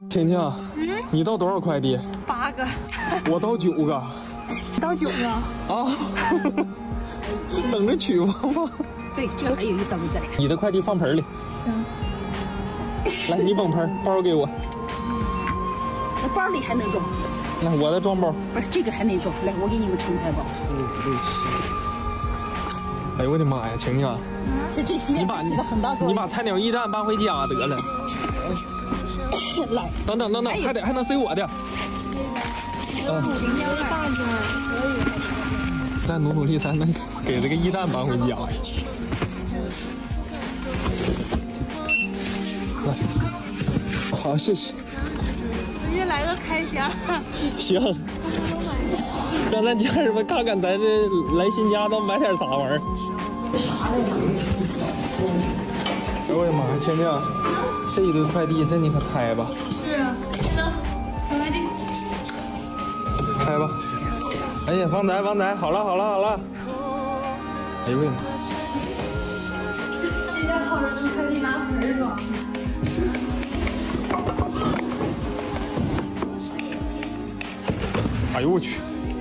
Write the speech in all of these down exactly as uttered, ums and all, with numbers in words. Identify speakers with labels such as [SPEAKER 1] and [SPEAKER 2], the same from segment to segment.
[SPEAKER 1] 晴晴，嗯，你到多少快递？
[SPEAKER 2] 八个。
[SPEAKER 1] 我到九个。
[SPEAKER 2] 到九个。
[SPEAKER 1] 啊。等着取吧吗？
[SPEAKER 2] 对，这还有一兜子。
[SPEAKER 1] 你的快递放盆里。
[SPEAKER 2] 行。
[SPEAKER 1] 来，你捧盆，包给我。
[SPEAKER 2] 那包里还能装。
[SPEAKER 1] 来，我的装包。
[SPEAKER 2] 不是这个还能装，来，我给你们盛开包。
[SPEAKER 1] 五六七。哎呦我的妈呀，晴晴！
[SPEAKER 2] 其实这洗脸起了很大作用。
[SPEAKER 1] 你把菜鸟驿站搬回家得了。
[SPEAKER 2] 来，
[SPEAKER 1] 等等等等，还得还能塞我的。
[SPEAKER 2] 嗯，大件可以。
[SPEAKER 1] 再努努力才能给这个驿站搬回家。好，谢谢。
[SPEAKER 3] 直接来个开箱。
[SPEAKER 1] 行。让咱家人们看看咱这来新家都买点啥玩意儿。哎呦我的妈呀，晴晴，这一堆快递，这你可拆吧。
[SPEAKER 3] 是啊，走，快递。
[SPEAKER 1] 开吧。哎呀，旺仔旺仔，好了好了好了。哎呦我的妈！
[SPEAKER 3] 谁家好人能快递拿盆装？
[SPEAKER 1] 哎呦我去！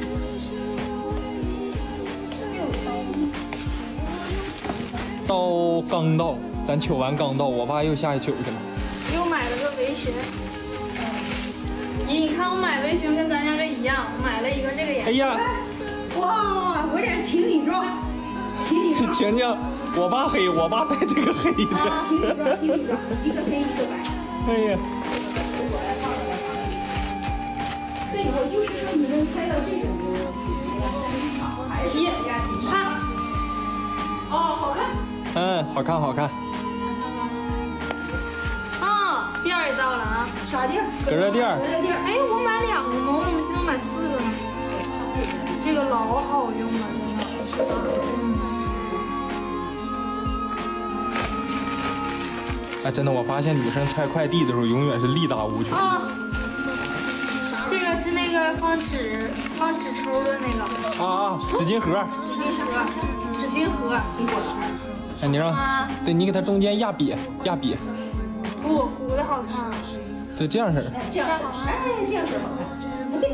[SPEAKER 1] 刀刚到，咱取完刚到，我爸又下去取去了。
[SPEAKER 3] 又买了个围裙。你你看我买围裙跟咱家这一样，我买了一个这个颜色。
[SPEAKER 1] 哎呀！
[SPEAKER 2] 哇，我俩情侣装，情侣装。
[SPEAKER 1] 晴晴，我爸黑，我爸带这个黑的。
[SPEAKER 2] 啊，情侣装，情侣装，一个黑一个白。
[SPEAKER 1] 哎呀！
[SPEAKER 2] 对，我就是说你能猜到这种东西，还是人家挺看。哦，好看。
[SPEAKER 1] 嗯，好看好看。
[SPEAKER 3] 啊，店儿也到了啊！
[SPEAKER 2] 啥地儿？
[SPEAKER 1] 搁这店儿。
[SPEAKER 2] 搁这店儿。
[SPEAKER 3] 哎，我买两个吗？我怎么记得买四个呢？这个老好用了，真的。嗯。
[SPEAKER 1] 哎，真的，我发现女生拆快递的时候永远是力大无穷。
[SPEAKER 3] 啊。这个是那个放纸放纸抽的那个。
[SPEAKER 1] 啊啊！纸巾盒。
[SPEAKER 3] 纸巾盒，纸巾盒，给我了。
[SPEAKER 1] 哎，你让，
[SPEAKER 3] 啊、
[SPEAKER 1] 对你给它中间压瘪，压瘪。
[SPEAKER 3] 不，糊的好看。
[SPEAKER 1] 对，这样式儿。
[SPEAKER 2] 这样好看。哎，这样式儿好看。不对。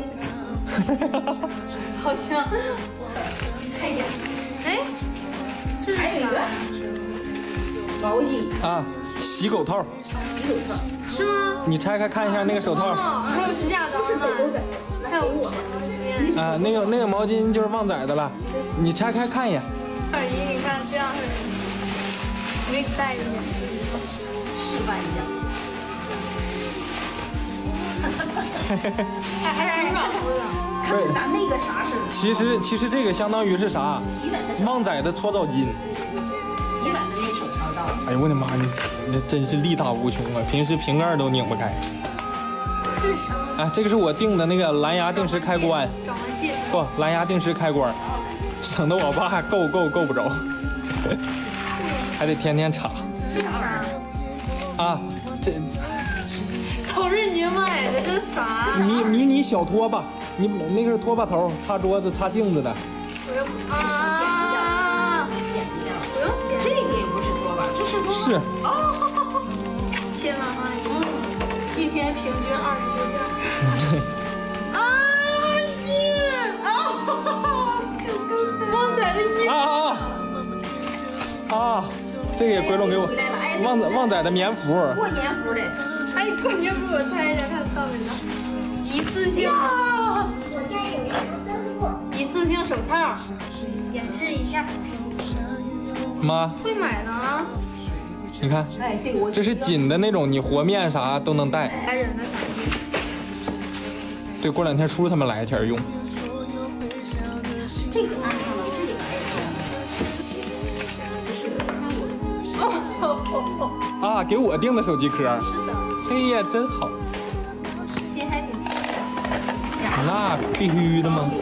[SPEAKER 3] 好像。
[SPEAKER 2] 看一下。
[SPEAKER 3] 哎，这是
[SPEAKER 2] 还有一个毛巾
[SPEAKER 1] 啊，洗狗套。
[SPEAKER 2] 洗手套。
[SPEAKER 3] 是吗？
[SPEAKER 1] 你拆开看一下那个手套。
[SPEAKER 3] 哦，还有指甲刀呢。还有我毛巾。
[SPEAKER 1] 啊，那个那个毛巾就是旺仔的了，你拆开看一眼。
[SPEAKER 3] 二姨，你看这样式，我给你带一下，
[SPEAKER 2] 示范一下。
[SPEAKER 3] 还还挺软和的。
[SPEAKER 2] 看看咱那个啥似的。
[SPEAKER 1] 其实其实这个相当于是啥？
[SPEAKER 2] 洗碗的。
[SPEAKER 1] 旺仔的搓澡巾。
[SPEAKER 2] 洗碗的那手操刀。
[SPEAKER 1] 哎呦我的妈，你你这真是力大无穷啊！平时瓶盖都拧不开。
[SPEAKER 3] 这是啥？
[SPEAKER 1] 啊，这个是我订的那个蓝牙定时开关。
[SPEAKER 3] 转换器。
[SPEAKER 1] 不，蓝牙定时开关，省得我爸够够够不着，还得天天插。
[SPEAKER 3] 这啥？
[SPEAKER 1] 啊，这
[SPEAKER 3] 都是你买的，这啥？
[SPEAKER 1] 迷迷你小拖把，你那个是拖把头，擦桌子、擦镜子的。
[SPEAKER 3] 不用啊！
[SPEAKER 2] 剪一下，
[SPEAKER 3] 不用剪。
[SPEAKER 2] 这个也不是拖把，这是拖把。
[SPEAKER 1] 是。
[SPEAKER 3] 哦，亲了阿姨，一天平均二十九件。阿姨，哦，旺仔的衣服。
[SPEAKER 1] 啊啊啊！这个也归拢给我。旺仔旺仔的棉服。
[SPEAKER 2] 过年服的。
[SPEAKER 3] 哎，过年服我拆一下，看到没呢？一次性。
[SPEAKER 2] 我这有一个灯布。
[SPEAKER 3] 一次性手套，演示一下。
[SPEAKER 1] 妈。
[SPEAKER 3] 会买了啊。
[SPEAKER 1] 你看，
[SPEAKER 2] 哎，对，我
[SPEAKER 1] 这是紧的那种，你和面啥都能带。
[SPEAKER 3] 来人的感觉。
[SPEAKER 1] 对，过两天叔他们来前用。
[SPEAKER 2] 这个安上了，这个
[SPEAKER 1] 哎呀。啊，给我订的手机壳。
[SPEAKER 3] 是的。
[SPEAKER 1] 哎呀，真好。
[SPEAKER 3] 心还挺细的。
[SPEAKER 1] 那必须的吗？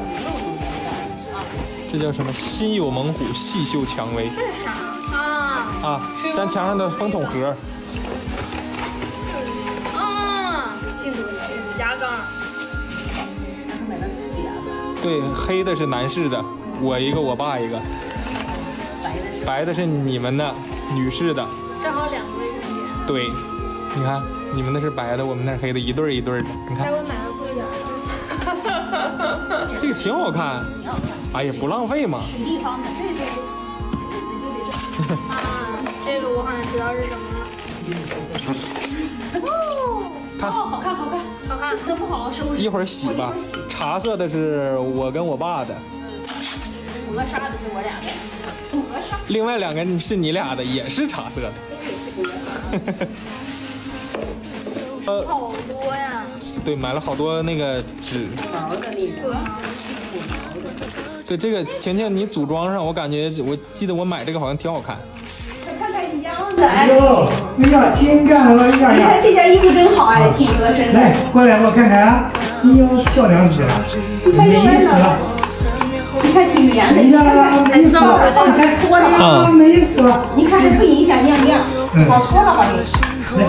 [SPEAKER 1] 这叫什么？心有猛虎，细嗅蔷薇。
[SPEAKER 3] 这是啥啊？
[SPEAKER 1] 啊，咱墙上的风筒盒。
[SPEAKER 3] 啊，信多细，牙缸。
[SPEAKER 2] 买了四个牙膏。
[SPEAKER 1] 对，黑的是男士的，我一个，我爸一个。白的是你们的，女士的。
[SPEAKER 3] 正好两个卫生间。
[SPEAKER 1] 对，你看你们那是白的，我们那是黑的，一对儿一对儿的。你看
[SPEAKER 3] 下回买个贵点儿的。
[SPEAKER 1] 这个挺好看，哎呀，不浪费嘛。
[SPEAKER 2] 水立方的，对对对，日子就得这。
[SPEAKER 3] 啊，这个我好像知道是什么了。哦，
[SPEAKER 1] 看，
[SPEAKER 2] 哦，好看好看
[SPEAKER 3] 好看，
[SPEAKER 2] 那不好收拾。
[SPEAKER 1] 一会儿洗吧。茶色的是我跟我爸的，
[SPEAKER 2] 鹅纱的是我俩的，鹅纱。
[SPEAKER 1] 另外两个是你俩的，也是茶色的。呃，
[SPEAKER 3] 好多呀。
[SPEAKER 1] 对，买了好多那个纸。
[SPEAKER 2] 毛的那个。
[SPEAKER 1] 对，这个晴晴你组装上，我感觉我记得我买这个好像挺好看。
[SPEAKER 2] 再看看一样的，哎。
[SPEAKER 4] 哟，哎呀，真干了，哎呀呀！
[SPEAKER 2] 你看这件衣服真好哎，挺合身的。
[SPEAKER 4] 来，过来我看看啊，哎呦，漂亮死了，美死了！
[SPEAKER 2] 你看挺棉的，
[SPEAKER 4] 哎
[SPEAKER 2] 你看
[SPEAKER 4] 呀，
[SPEAKER 2] 看，
[SPEAKER 4] 美死了！你看
[SPEAKER 2] 脱了，
[SPEAKER 4] 啊，美死了！
[SPEAKER 2] 你看还不影响晾晾，好脱了吧你？
[SPEAKER 4] 来，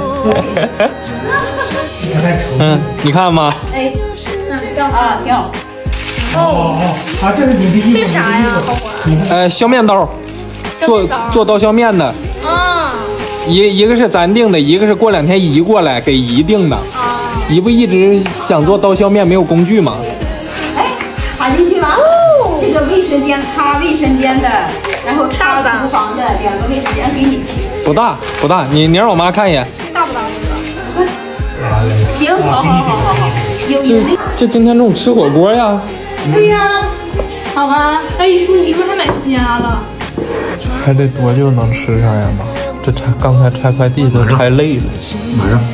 [SPEAKER 4] 你看还丑。
[SPEAKER 1] 嗯，你看吗？
[SPEAKER 2] 哎，
[SPEAKER 3] 嗯，
[SPEAKER 2] 啊，挺好。
[SPEAKER 4] 哦哦啊，这是你的衣服，
[SPEAKER 3] 这啥呀？好玩。
[SPEAKER 1] 呃，削面刀，做做刀削面的。
[SPEAKER 3] 啊。
[SPEAKER 1] 一一个是咱定的，一个是过两天姨过来给姨定的。
[SPEAKER 3] 啊。
[SPEAKER 1] 姨不一直想做刀削面，没有工具吗？
[SPEAKER 2] 哎，插进去了。哦。这个卫生间擦卫生间的，然后擦厨房的两个卫生间给你。
[SPEAKER 1] 不大不大，你你让我妈看一眼。
[SPEAKER 3] 大不大这个？
[SPEAKER 2] 行，好好好好好，有
[SPEAKER 1] 这这今天中午吃火锅呀？
[SPEAKER 2] 对呀，好吗？
[SPEAKER 3] 哎，叔，你是不是还买虾了？
[SPEAKER 1] 还得多久能吃上呀妈？这拆刚才拆快递都拆累了。
[SPEAKER 4] 马上，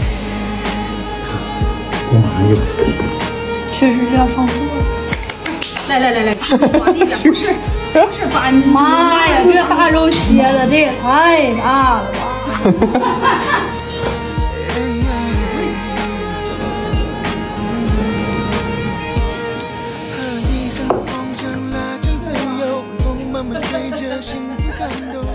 [SPEAKER 4] 我马上就。
[SPEAKER 3] 确实是要放火。
[SPEAKER 2] 来来来来，往那边不是不是把你
[SPEAKER 3] 妈呀，这大肉切的这也太大了吧！
[SPEAKER 5] 慢慢追着幸福感动。